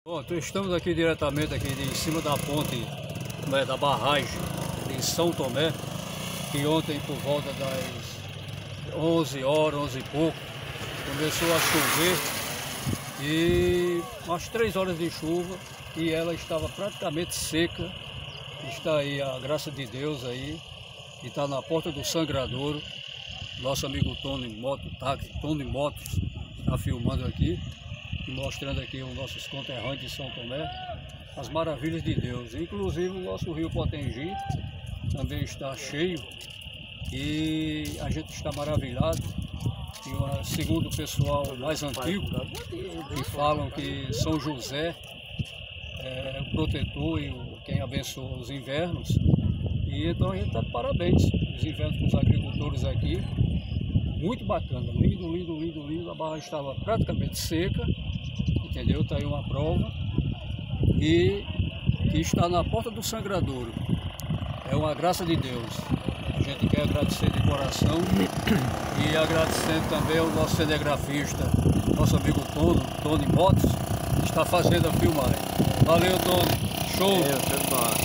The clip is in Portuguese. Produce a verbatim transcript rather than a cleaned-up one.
Bom, então estamos aqui diretamente aqui de em cima da ponte, né, da barragem em São Tomé, que ontem por volta das onze horas, onze e pouco, começou a chover e umas três horas de chuva e ela estava praticamente seca. Está aí a graça de Deus aí, e está na porta do Sangradouro. Nosso amigo Tony Moto, táxi, Tony Motos, está filmando aqui e mostrando aqui os nossos conterrâneos de São Tomé, as maravilhas de Deus. Inclusive o nosso rio Potengi também está cheio e a gente está maravilhado. E, segundo o pessoal mais antigo, que falam que São José é o protetor e o, quem abençoa os invernos. E então a gente está de parabéns, os invernos com os agricultores aqui. Muito bacana, lindo, lindo, lindo, lindo. A barragem estava praticamente seca, entendeu? Está aí uma prova. E que está na porta do Sangradouro. É uma graça de Deus. A gente quer agradecer de coração e agradecendo também ao nosso cinegrafista, nosso amigo Tony, Tony Motos, que está fazendo a filmagem. Valeu, Tony. Show! É,